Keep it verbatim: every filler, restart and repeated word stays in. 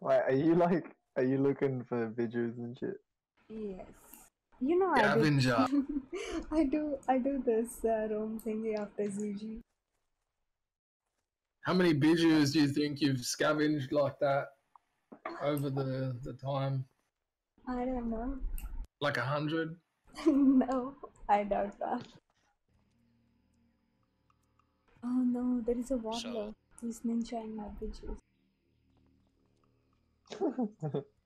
Wait, are you like, are you looking for videos and shit? Yes. You know Scavenger. I do. I do. I do this uh, roam thingy after Z G. How many videos do you think you've scavenged like that over the the time? I don't know. Like a hundred? No, I doubt that. Oh no, there is a warlock. So He's ninja in my bitches.